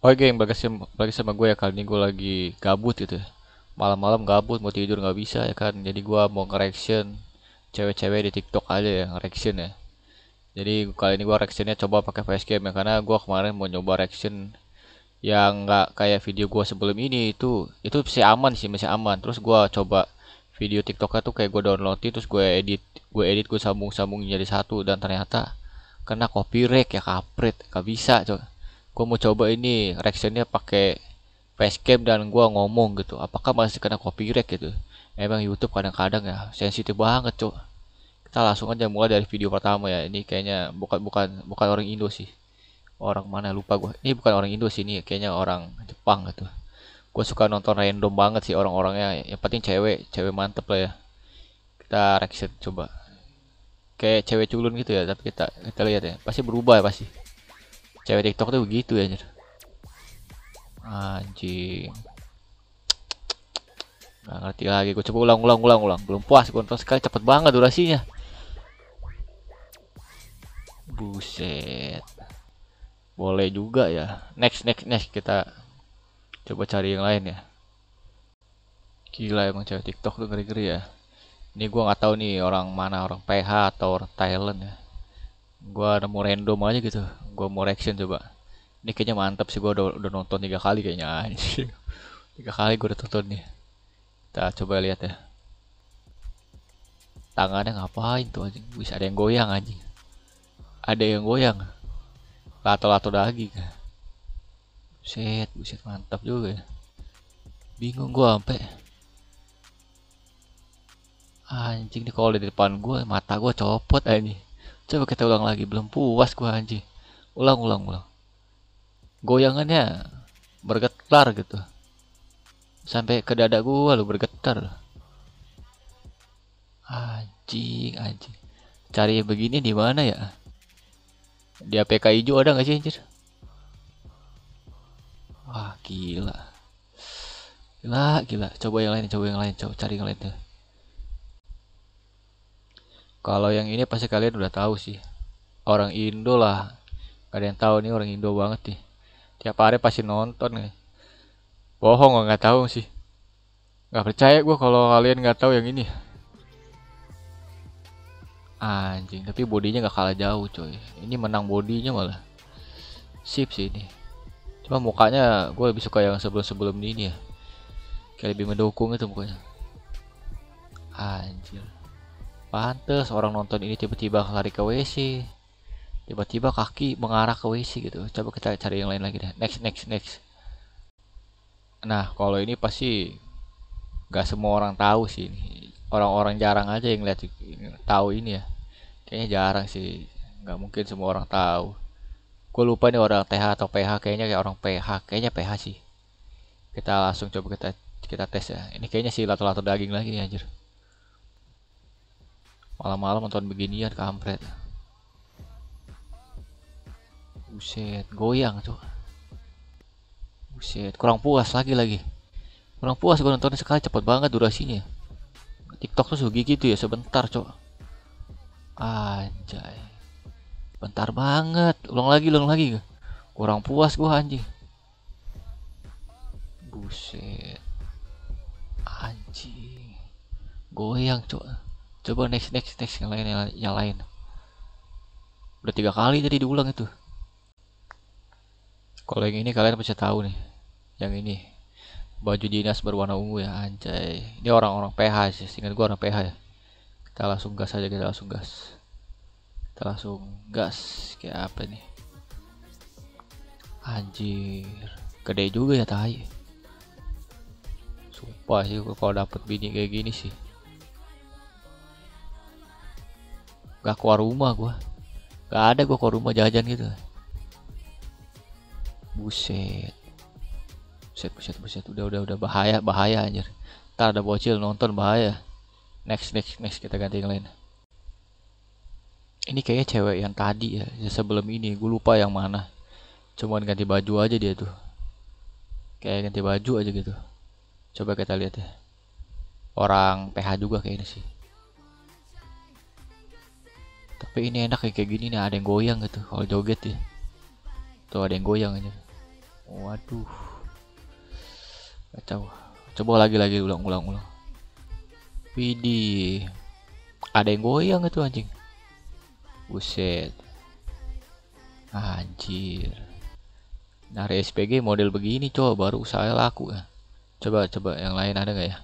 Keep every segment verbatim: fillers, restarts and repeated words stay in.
Oke geng, balik sama, balik sama gue ya. Kali ini gue lagi gabut gitu ya. Malam-malam gabut, mau tidur nggak bisa ya kan. Jadi gue mau nge-reaction cewek-cewek di TikTok aja ya, nge-reaction ya. Jadi kali ini gue reactionnya coba pakai facecam ya, karena gue kemarin mau nyoba reaction yang nggak kayak video gue sebelum ini. Itu itu masih aman sih, masih aman. Terus gue coba video TikToknya tuh kayak gue downloadin, terus gue edit, gue edit gue sambung-sambung jadi satu, dan ternyata kena copyright ya, kapret, gak bisa coy. Gue mau coba ini reactionnya pakai facecam dan gue ngomong gitu, apakah masih kena copyright gitu. Emang YouTube kadang-kadang ya sensitif banget cok. Kita langsung aja mulai dari video pertama ya. Ini kayaknya bukan bukan bukan orang Indo sih. Orang mana lupa gue. Ini bukan orang Indo sih, ini kayaknya orang Jepang gitu. Gue suka nonton random banget sih orang-orangnya. Yang penting cewek, cewek mantep lah ya. Kita reaction coba. Kayak cewek culun gitu ya, tapi kita kita lihat ya. Pasti berubah ya pasti. Cewek TikTok tuh begitu ya anjir. Anjing. Nggak ngerti lagi. Gue coba ulang ulang ulang ulang. Belum puas gue nonton sekali, cepet banget durasinya. Buset. Boleh juga ya. Next next next kita coba cari yang lain ya. Gila emang cewek TikTok tuh ngeri-ngeri ya. Ini gua nggak tahu nih orang mana, orang P H atau orang Thailand ya. Gua nemu random aja gitu. Gua mau reaction coba. Ini kayaknya mantap sih, gua udah, udah nonton tiga kali kayaknya anjing. Tiga kali gua udah tonton nih. Kita coba lihat ya. Tangannya ngapain tuh anjing? Bisa ada yang goyang anjing. Ada yang goyang. Lato-lato daging. Buset, buset mantap juga ya. Bingung gua sampai anjing nih kalau di depan gua mata gua copot anjing. Coba kita ulang lagi, belum puas gua anjing. Ulang ulang ulang. Goyangannya bergetar gitu. Sampai ke dada gua lu bergetar. Anjing, anjing. Cari yang begini di mana ya? Di A P K hijau ada nggak sih anjir? Wah, gila. Gila, gila. Coba yang lain, coba yang lain, coba cari yang lain tuh. Kalau yang ini pasti kalian udah tahu sih. Orang Indo lah. Gak ada yang tahu nih, orang Indo banget nih. Tiap hari pasti nonton nih. Bohong, nggak tahu sih. Nggak percaya gue kalau kalian nggak tahu yang ini. Anjing, tapi bodinya nggak kalah jauh coy. Ini menang bodinya malah. Sip sih ini. Cuma mukanya gue lebih suka yang sebelum-sebelum ini ya. Kayak lebih mendukung itu mukanya. Anjir. Pantes orang nonton ini tiba-tiba lari ke W C. Tiba-tiba kaki mengarah ke W C gitu. Coba kita cari yang lain lagi deh. Next, next, next. Nah, kalau ini pasti nggak semua orang tahu sih ini. Orang-orang jarang aja yang lihat tahu ini ya. Kayaknya jarang sih. Nggak mungkin semua orang tahu. Gue lupa nih orang T H atau P H, kayaknya kayak orang P H, kayaknya P H sih. Kita langsung coba kita kita tes ya. Ini kayaknya sih lato-lato daging lagi nih anjir. Malam-malam nonton beginian kampret. Buset, goyang tuh. Buset, kurang puas lagi lagi. Kurang puas gue nontonnya sekali, cepet banget durasinya. TikTok tuh sugi gitu ya, sebentar cok. Anjay, bentar banget. Ulang lagi, ulang lagi. Kurang puas gue anjing. Buset, anjing. Goyang cok. Coba next, next, next yang lain, yang, yang lain. Udah tiga kali tadi diulang itu. Kalau yang ini kalian pasti tahu nih. Yang ini baju dinas berwarna ungu ya anjay. Ini orang-orang P H sih, ingat gua orang P H ya. Kita langsung gas aja, kita langsung gas. Kita langsung gas. Kayak apa nih? Anjir, gede juga ya tai. Sumpah sih kalau dapet bini kayak gini sih. Gak keluar rumah gua. Gak ada gua keluar rumah jajan gitu. Buset. Buset, buset, buset. Udah, udah, udah bahaya, bahaya anjir. Ntar ada bocil nonton bahaya. Next, next, next kita ganti yang lain. Ini kayaknya cewek yang tadi ya, ya sebelum ini. Gue lupa yang mana. Cuman ganti baju aja dia tuh. Kayak ganti baju aja gitu. Coba kita lihat ya. Orang P H juga kayaknya sih. Tapi ini enak kayak kayak gini nih, ada yang goyang gitu. Kalau joget ya. Tuh ada yang goyang aja. Waduh, kacau. Coba lagi lagi ulang ulang ulang. Widih, ada yang goyang itu anjing. Buset, anjir. Dari S P G model begini coba baru saya laku ya. Coba coba yang lain ada nggak ya?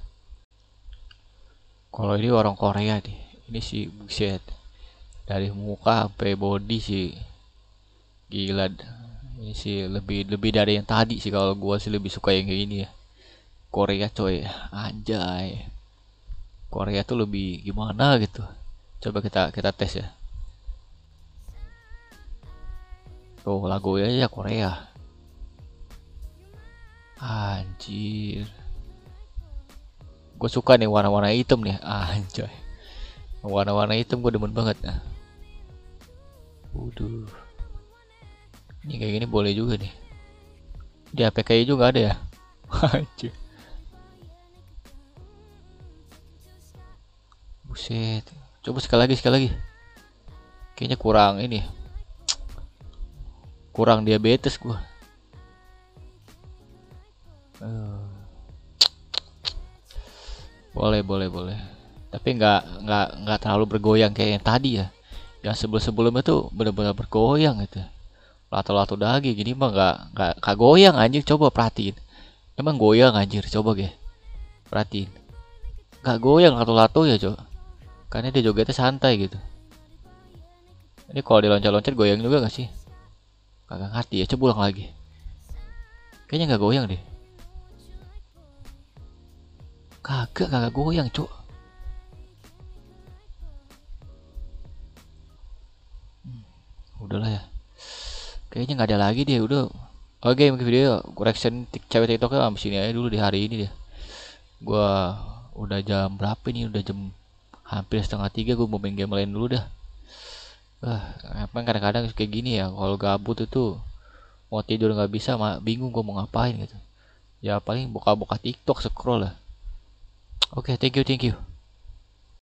Kalau ini orang Korea nih. Ini sih buset. Dari muka sampai body sih gila. Ini sih lebih lebih dari yang tadi sih, kalau gua sih lebih suka yang kayak gini ya. Korea coy, anjay. Korea tuh lebih gimana gitu. Coba kita kita tes ya. Tuh lagunya ya Korea. Anjir. Gue suka nih warna-warna hitam nih, anjay. Warna-warna hitam gue demen banget. Nah. Waduh. Ini kayak gini boleh juga nih. Di A P K juga ada ya. Anjir. Buset. Coba sekali lagi sekali lagi. Kayaknya kurang ini. Kurang diabetes gua. Uh. Boleh boleh boleh. Tapi nggak nggak nggak terlalu bergoyang kayak yang tadi ya. Yang sebelum sebelumnya tuh bener-bener bergoyang gitu. Lato-lato daging gini mah nggak nggak nggak goyang anjir. Coba perhatiin. Emang goyang anjir, coba ge. Perhatiin. Nggak goyang lato-lato ya coba. Karena dia jogetnya santai gitu. Ini kalau diloncat-loncat goyang juga gak sih? Kagak ngerti ya, coba ulang lagi. Kayaknya nggak goyang deh. Kagak, kagak goyang, cok. Hmm, udahlah ya. Kayaknya nggak ada lagi dia, udah. Oke, mungkin video correction cewek TikToknya sampai sini aja dulu di hari ini deh. Gua udah jam berapa ini? Udah jam hampir setengah tiga. Gue mau main game lain dulu dah. Ah, emang kadang-kadang kayak gini ya. Kalau gabut itu mau tidur nggak bisa, mah bingung gue mau ngapain gitu. Ya paling buka-buka TikTok scroll lah. Oke, okay, thank you, thank you.